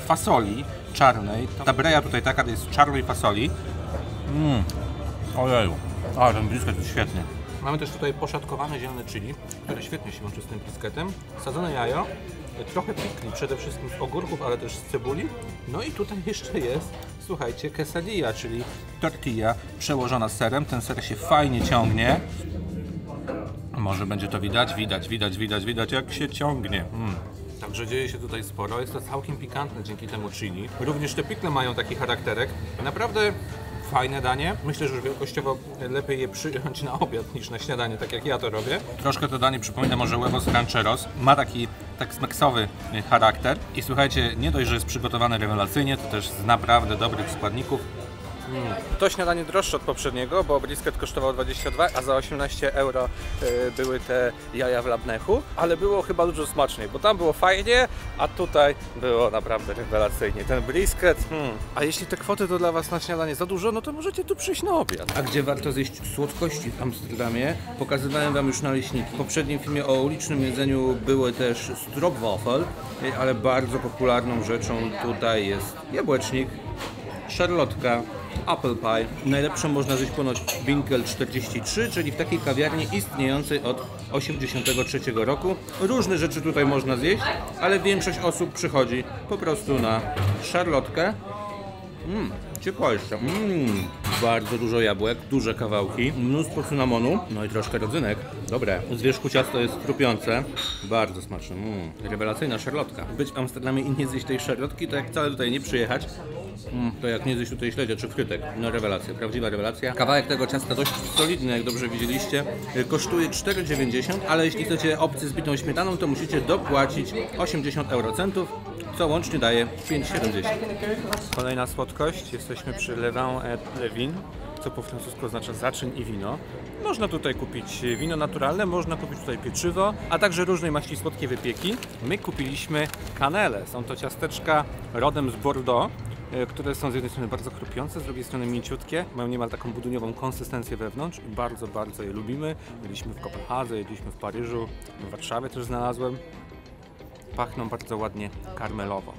fasoli czarnej. Ta breja tutaj taka to jest czarnej fasoli. Mmm, ojeju, a ten brisket jest świetny. Mamy też tutaj poszatkowane zielone chili, które świetnie się łączy z tym brisketem. Sadzone jajo, trochę pikli, przede wszystkim z ogórków, ale też z cebuli. No i tutaj jeszcze jest, słuchajcie, quesadilla, czyli tortilla przełożona serem. Ten ser się fajnie ciągnie. Może będzie to widać, widać, widać, widać, widać jak się ciągnie. Mm. Także dzieje się tutaj sporo, jest to całkiem pikantne dzięki temu chili. Również te pikle mają taki charakterek. Naprawdę fajne danie. Myślę, że wielkościowo lepiej je przyjąć na obiad niż na śniadanie, tak jak ja to robię. Troszkę to danie przypomina może huevos rancheros. Ma taki tex-mexowy charakter. I słuchajcie, nie dość, że jest przygotowane rewelacyjnie, to też z naprawdę dobrych składników. Mm. To śniadanie droższe od poprzedniego, bo brisket kosztował dwadzieścia dwa, a za osiemnaście euro y, były te jaja w labnechu, ale było chyba dużo smaczniej, bo tam było fajnie, a tutaj było naprawdę rewelacyjnie. Ten brisket, hmm. A jeśli te kwoty to dla Was na śniadanie za dużo, no to możecie tu przyjść na obiad. A gdzie warto zjeść słodkości w Amsterdamie? Pokazywałem Wam już naleśniki. W poprzednim filmie o ulicznym jedzeniu były też stroopwafel, ale bardzo popularną rzeczą tutaj jest jabłecznik, szarlotka, apple pie. Najlepszą można zjeść ponoć w Winkel czterdzieści trzy, czyli w takiej kawiarni istniejącej od osiemdziesiątego trzeciego roku. Różne rzeczy tutaj można zjeść, ale większość osób przychodzi po prostu na szarlotkę. Mmm, ciepło jeszcze. Mmm, bardzo dużo jabłek, duże kawałki, mnóstwo cynamonu, no i troszkę rodzynek. Dobre. Z wierzchu ciasto jest trupiące, bardzo smaczne. Mmm, rewelacyjna szarlotka. Być w Amsterdamie i nie zjeść tej szarlotki, to jak wcale tutaj nie przyjechać, Mm, to jak nie zjeść tutaj śledzia czy frytek. No rewelacja, prawdziwa rewelacja. Kawałek tego ciasta dość solidny, jak dobrze widzieliście. Kosztuje cztery dziewięćdziesiąt, ale jeśli chcecie opcję z bitą śmietaną, to musicie dopłacić osiemdziesiąt eurocentów, co łącznie daje pięć siedemdziesiąt. Kolejna słodkość. Jesteśmy przy Le Vin et le Vin, co po francusku oznacza zaczyń i wino. Można tutaj kupić wino naturalne, można kupić tutaj pieczywo, a także różnej maści słodkie wypieki. My kupiliśmy cannelle. Są to ciasteczka rodem z Bordeaux, które są z jednej strony bardzo chrupiące, z drugiej strony mięciutkie, mają niemal taką buduniową konsystencję wewnątrz i bardzo, bardzo je lubimy. Jedliśmy w Kopenhadze, jedliśmy w Paryżu, w Warszawie też znalazłem. Pachną bardzo ładnie karmelowo.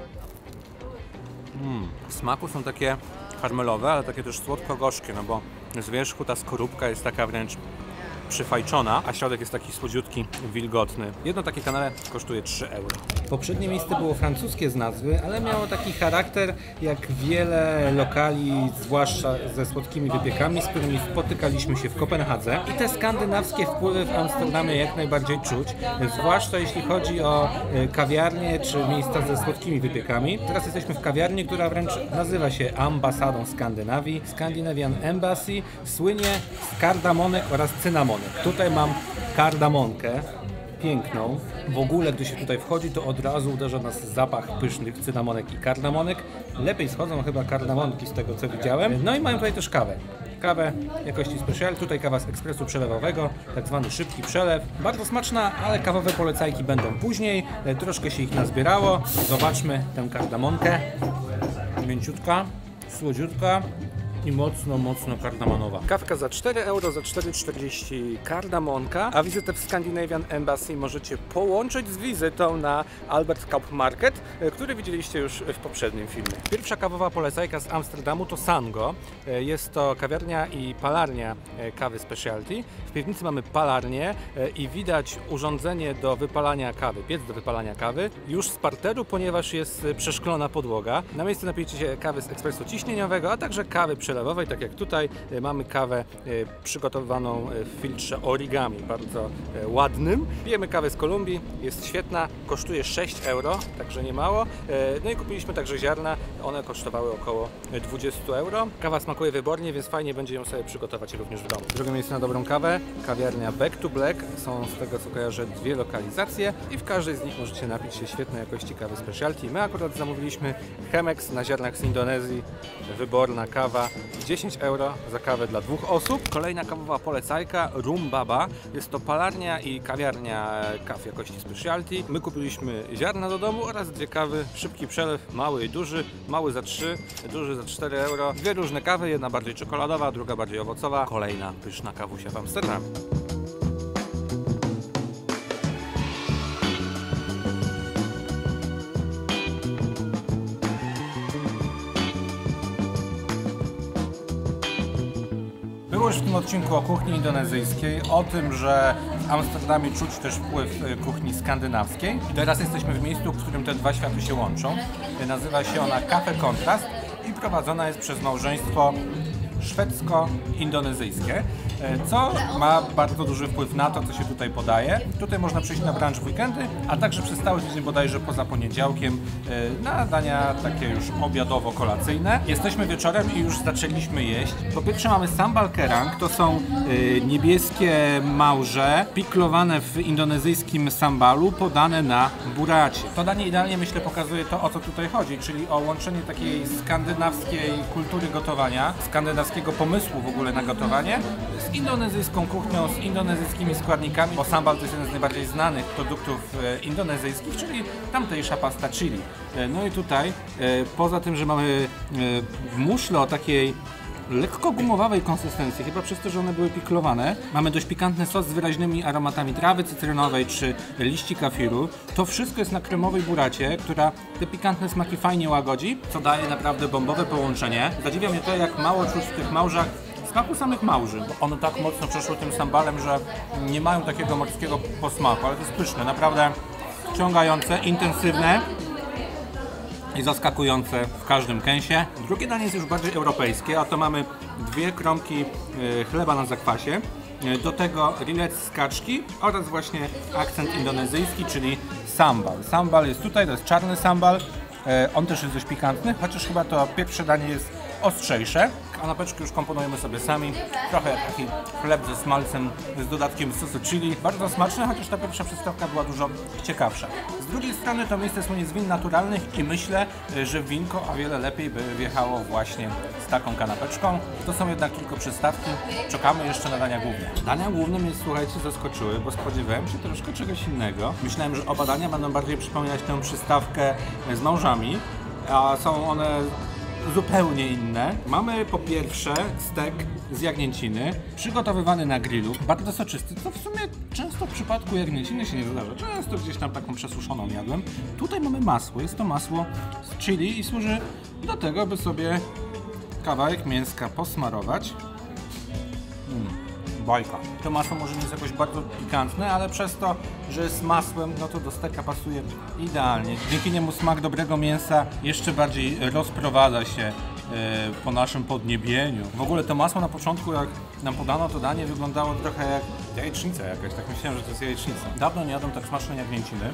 Mm. W smaku są takie karmelowe, ale takie też słodko-gorzkie, no bo z wierzchu ta skorupka jest taka wręcz przyfajczona, a środek jest taki słodziutki, wilgotny. Jedno takie cannelle kosztuje trzy euro. Poprzednie miejsce było francuskie z nazwy, ale miało taki charakter jak wiele lokali, zwłaszcza ze słodkimi wypiekami, z którymi spotykaliśmy się w Kopenhadze. I te skandynawskie wpływy w Amsterdamie jak najbardziej czuć, zwłaszcza jeśli chodzi o kawiarnie czy miejsca ze słodkimi wypiekami. Teraz jesteśmy w kawiarni, która wręcz nazywa się ambasadą Skandynawii. Scandinavian Embassy słynie z kardamonek oraz cynamonek. Tutaj mam kardamonkę, piękną. W ogóle, gdy się tutaj wchodzi, to od razu uderza nas zapach pysznych cynamonek i kardamonek. Lepiej schodzą chyba kardamonki z tego, co widziałem. No i mają tutaj też kawę. Kawę jakości special. Tutaj kawa z ekspresu przelewowego, tak zwany szybki przelew. Bardzo smaczna, ale kawowe polecajki będą później. Troszkę się ich nazbierało. Zobaczmy tę kardamonkę. Mięciutka, słodziutka i mocno, mocno kardamonowa. Kawka za cztery euro, za cztery czterdzieści kardamonka, a wizytę w Scandinavian Embassy możecie połączyć z wizytą na Albert Cup Market, który widzieliście już w poprzednim filmie. Pierwsza kawowa polecajka z Amsterdamu to Sango. Jest to kawiarnia i palarnia kawy specialty. W piwnicy mamy palarnię i widać urządzenie do wypalania kawy, piec do wypalania kawy już z parteru, ponieważ jest przeszklona podłoga. Na miejscu napijecie się kawy z ekspresu ciśnieniowego, a także kawy przelewowej, tak jak tutaj mamy kawę przygotowaną w filtrze origami, bardzo ładnym. Pijemy kawę z Kolumbii, jest świetna, kosztuje sześć euro, także nie mało. No i kupiliśmy także ziarna, one kosztowały około dwadzieścia euro. Kawa smakuje wybornie, więc fajnie będzie ją sobie przygotować również w domu. Drugie miejsce na dobrą kawę, kawiarnia Back to Black. Są z tego, co kojarzę, dwie lokalizacje i w każdej z nich możecie napić się świetnej jakości kawy specialty. My akurat zamówiliśmy Chemex na ziarnach z Indonezji, wyborna kawa, dziesięć euro za kawę dla dwóch osób. Kolejna kawowa polecajka, Rum Baba. Jest to palarnia i kawiarnia kaw jakości specialty. My kupiliśmy ziarna do domu oraz dwie kawy, szybki przelew, mały i duży. Mały za trzy, duży za cztery euro. Dwie różne kawy, jedna bardziej czekoladowa, druga bardziej owocowa. Kolejna pyszna kawusia w Amsterdamie. już w tym odcinku o kuchni indonezyjskiej, o tym, że w Amsterdamie czuć też wpływ kuchni skandynawskiej. I teraz jesteśmy w miejscu, w którym te dwa światy się łączą. Nazywa się ona Cafe Kontrast i prowadzona jest przez małżeństwo szwedzko-indonezyjskie, co ma bardzo duży wpływ na to, co się tutaj podaje. Tutaj można przyjść na brunch w weekendy, a także przez cały tydzień bodajże poza poniedziałkiem na dania takie już obiadowo-kolacyjne. Jesteśmy wieczorem i już zaczęliśmy jeść. Po pierwsze mamy sambal kerang, to są niebieskie małże piklowane w indonezyjskim sambalu, podane na buracie. To danie idealnie, myślę, pokazuje to, o co tutaj chodzi, czyli o łączenie takiej skandynawskiej kultury gotowania, skandynawskiego pomysłu w ogóle na gotowanie z indonezyjską kuchnią, z indonezyjskimi składnikami, bo sambal to jest jeden z najbardziej znanych produktów e, indonezyjskich, czyli tamtejsza pasta chili. E, no i tutaj, e, poza tym, że mamy e, muszle o takiej lekko gumowawej konsystencji, chyba przez to, że one były piklowane, mamy dość pikantny sos z wyraźnymi aromatami trawy cytrynowej czy liści kafiru. To wszystko jest na kremowej buracie, która te pikantne smaki fajnie łagodzi, co daje naprawdę bombowe połączenie. Zadziwia mnie to, jak mało czuć w tych małżach smaku samych małży, bo one tak mocno przeszły tym sambalem, że nie mają takiego morskiego posmaku, ale to jest pyszne, naprawdę wciągające, intensywne i zaskakujące w każdym kęsie. Drugie danie jest już bardziej europejskie, a to mamy dwie kromki chleba na zakwasie, do tego rilec z kaczki oraz właśnie akcent indonezyjski, czyli sambal. Sambal jest tutaj, to jest czarny sambal, on też jest dość pikantny, chociaż chyba to pierwsze danie jest ostrzejsze. Kanapeczki już komponujemy sobie sami, trochę jak taki chleb ze smalcem z dodatkiem sosu chili. Bardzo smaczne, chociaż ta pierwsza przystawka była dużo ciekawsza. Z drugiej strony to miejsce słynie z win naturalnych i myślę, że winko o wiele lepiej by wjechało właśnie z taką kanapeczką. To są jednak tylko przystawki, czekamy jeszcze na dania główne. Dania główne mnie, słuchajcie, zaskoczyły, bo spodziewałem się troszkę czegoś innego. Myślałem, że oba dania będą bardziej przypominać tę przystawkę z małżami, a są one zupełnie inne. Mamy po pierwsze stek z jagnięciny, przygotowywany na grillu, bardzo soczysty, co w sumie często w przypadku jagnięciny się nie zdarza. Często gdzieś tam taką przesuszoną jadłem. Tutaj mamy masło, jest to masło z chili i służy do tego, by sobie kawałek mięska posmarować. Mm. Bajka. To masło może nie jest jakoś bardzo pikantne, ale przez to, że jest masłem, no to do steka pasuje idealnie. Dzięki niemu smak dobrego mięsa jeszcze bardziej rozprowadza się e, po naszym podniebieniu. W ogóle to masło na początku, jak nam podano to danie, wyglądało trochę jak jajecznica jakaś. Tak myślałem, że to jest jajecznica. Dawno nie jadłem tak smacznej jagnięciny.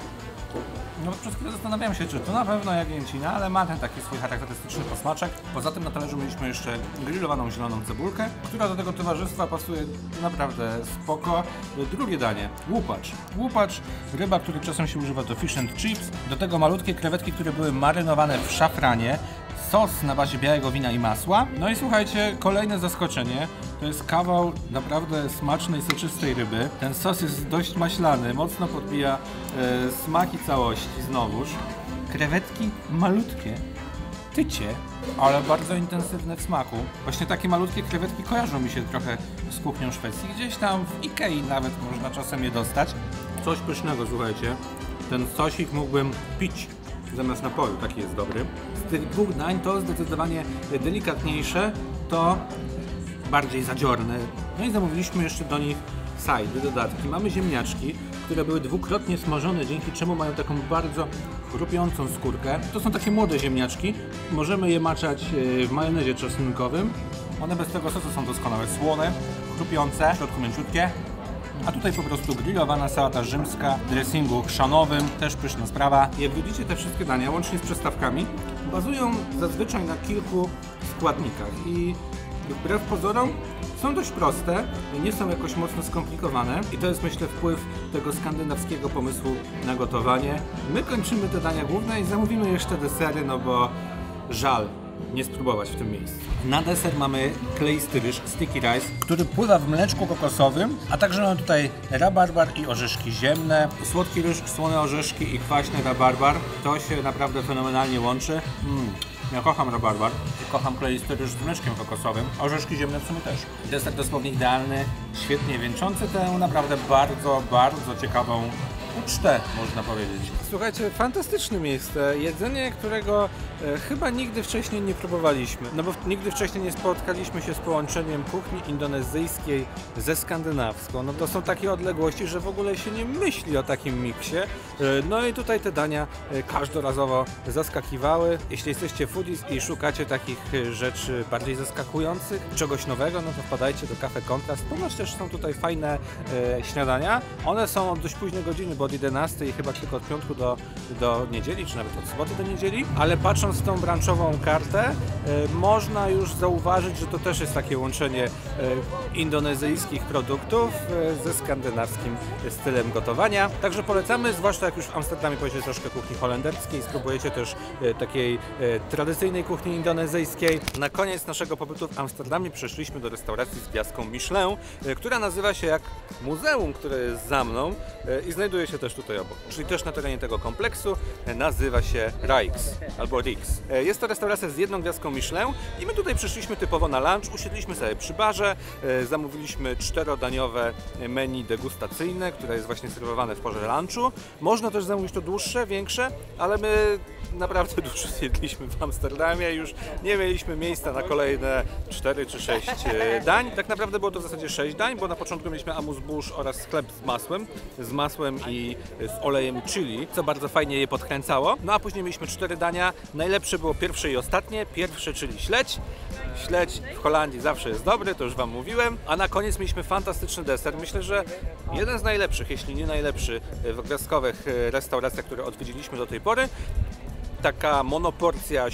No przez chwilę zastanawiałem się, czy to na pewno jagnięcina, ale ma ten taki swój charakterystyczny posmaczek. Poza tym na talerzu mieliśmy jeszcze grillowaną zieloną cebulkę, która do tego towarzystwa pasuje naprawdę spoko. Drugie danie, łupacz. Łupacz, ryba, który czasem się używa do fish and chips. Do tego malutkie krewetki, które były marynowane w szafranie. Sos na bazie białego wina i masła. No i słuchajcie, kolejne zaskoczenie. To jest kawał naprawdę smacznej, soczystej ryby. Ten sos jest dość maślany, mocno podbija e, smaki całości znowuż. Krewetki malutkie, tycie, ale bardzo intensywne w smaku. Właśnie takie malutkie krewetki kojarzą mi się trochę z kuchnią Szwecji. Gdzieś tam w Ikei nawet można czasem je dostać. Coś pysznego, słuchajcie. Ten sosik mógłbym pić zamiast napoju, taki jest dobry. Z tych dwóch dań to zdecydowanie delikatniejsze, to bardziej zadziorne. No i zamówiliśmy jeszcze do nich side, dodatki. Mamy ziemniaczki, które były dwukrotnie smażone, dzięki czemu mają taką bardzo chrupiącą skórkę. To są takie młode ziemniaczki. Możemy je maczać w majonezie czosnkowym. One bez tego sosu są doskonałe. Słone, chrupiące, w środku mięciutkie. A tutaj po prostu grillowana sałata rzymska w dressingu chrzanowym, też pyszna sprawa. Jak widzicie, te wszystkie dania, łącznie z przystawkami, bazują zazwyczaj na kilku składnikach i wbrew pozorom są dość proste, nie są jakoś mocno skomplikowane i to jest, myślę, wpływ tego skandynawskiego pomysłu na gotowanie. My kończymy te dania główne i zamówimy jeszcze desery, no bo żal nie spróbować w tym miejscu. Na deser mamy kleisty ryż, sticky rice, który pływa w mleczku kokosowym, a także mamy tutaj rabarbar i orzeszki ziemne. Słodki ryż, słone orzeszki i kwaśny rabarbar. To się naprawdę fenomenalnie łączy. Mm. Ja kocham rabarbar i kocham kleisty ryż z mleczkiem kokosowym. Orzeszki ziemne w sumie też. Deser dosłownie idealny, świetnie wieńczący tę naprawdę bardzo, bardzo ciekawą ucztę, można powiedzieć. Słuchajcie, fantastyczne miejsce, jedzenie, którego e, chyba nigdy wcześniej nie próbowaliśmy. No bo nigdy wcześniej nie spotkaliśmy się z połączeniem kuchni indonezyjskiej ze skandynawską. No to są takie odległości, że w ogóle się nie myśli o takim miksie. E, no i tutaj te dania e, każdorazowo zaskakiwały. Jeśli jesteście foodies i szukacie takich rzeczy bardziej zaskakujących, czegoś nowego, no to wpadajcie do Cafe Kontrast. Ponoć też są tutaj fajne e, śniadania. One są od dość późnej godziny, bo od jedenastej chyba tylko od piątku do, do niedzieli, czy nawet od soboty do niedzieli. Ale patrząc w tą branżową kartę, e, można już zauważyć, że to też jest takie łączenie e, indonezyjskich produktów e, ze skandynawskim stylem gotowania. Także polecamy, zwłaszcza jak już w Amsterdamie pojedziecie troszkę kuchni holenderskiej, spróbujecie też e, takiej e, tradycyjnej kuchni indonezyjskiej. Na koniec naszego pobytu w Amsterdamie przeszliśmy do restauracji z gwiazdką Michelin, e, która nazywa się jak muzeum, które jest za mną e, i znajduje się też tutaj obok, czyli też na terenie tego kompleksu. E, nazywa się Rijks albo Rijks. E, jest to restauracja z jedną gwiazdką Michelin i my tutaj przyszliśmy typowo na lunch, usiedliśmy sobie przy barze, e, zamówiliśmy czterodaniowe menu degustacyjne, które jest właśnie serwowane w porze lunchu. Można też zamówić to dłuższe, większe, ale my naprawdę dużo zjedliśmy w Amsterdamie i już nie mieliśmy miejsca na kolejne cztery czy sześć dań. Tak naprawdę było to w zasadzie sześć dań, bo na początku mieliśmy amuse-bouche oraz chleb z masłem, z masłem i z olejem chili, co bardzo fajnie je podkręcało. No a później mieliśmy cztery dania. Najlepsze było pierwsze i ostatnie. Pierwsze, czyli śledź. Śledź w Holandii zawsze jest dobry, to już Wam mówiłem. A na koniec mieliśmy fantastyczny deser. Myślę, że jeden z najlepszych, jeśli nie najlepszy w gwiazdkowych restauracjach, które odwiedziliśmy do tej pory. Taka monoporcja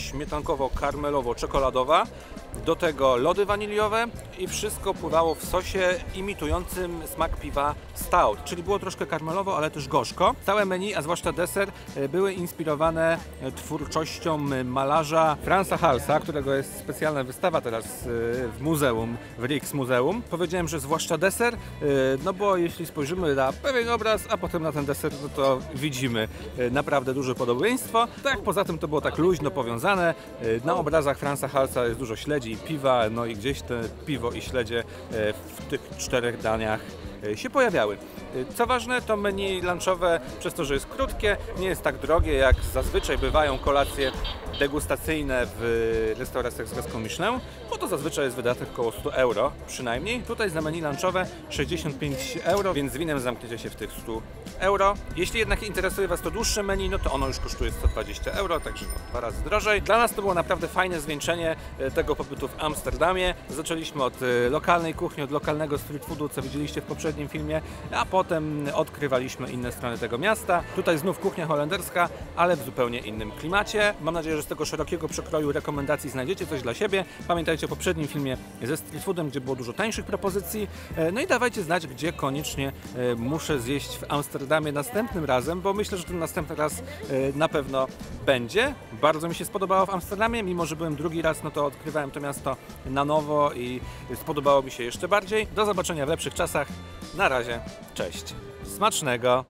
śmietankowo-karmelowo-czekoladowa, do tego lody waniliowe i wszystko pływało w sosie imitującym smak piwa stout, czyli było troszkę karmelowo, ale też gorzko. Całe menu, a zwłaszcza deser, były inspirowane twórczością malarza Franza Halsa, którego jest specjalna wystawa teraz w muzeum, w Rijks Muzeum. Powiedziałem, że zwłaszcza deser, no bo jeśli spojrzymy na pewien obraz, a potem na ten deser, no to widzimy naprawdę duże podobieństwo. Tak, poza tym to było tak luźno powiązane. Na obrazach Franza Halsa jest dużo śledzi i piwa, no i gdzieś te piwo i śledzie w tych czterech daniach się pojawiały. Co ważne, to menu lunchowe, przez to, że jest krótkie, nie jest tak drogie, jak zazwyczaj bywają kolacje degustacyjne w restauracjach z gwiazdką Michelin, bo to zazwyczaj jest wydatek około sto euro przynajmniej. Tutaj za menu lunchowe sześćdziesiąt pięć euro, więc z winem zamkniecie się w tych stu euro. Jeśli jednak interesuje Was to dłuższe menu, no to ono już kosztuje sto dwadzieścia euro, także no, dwa razy drożej. Dla nas to było naprawdę fajne zwieńczenie tego pobytu w Amsterdamie. Zaczęliśmy od lokalnej kuchni, od lokalnego street foodu, co widzieliście w poprzednim filmie, a potem odkrywaliśmy inne strony tego miasta. Tutaj znów kuchnia holenderska, ale w zupełnie innym klimacie. Mam nadzieję, że z tego szerokiego przekroju rekomendacji znajdziecie coś dla siebie. Pamiętajcie o poprzednim filmie ze street foodem, gdzie było dużo tańszych propozycji. No i dawajcie znać, gdzie koniecznie muszę zjeść w Amsterdamie następnym razem, bo myślę, że ten następny raz na pewno będzie. Bardzo mi się spodobało w Amsterdamie, mimo że byłem drugi raz, no to odkrywałem to miasto na nowo i spodobało mi się jeszcze bardziej. Do zobaczenia w lepszych czasach. Na razie, cześć. Smacznego!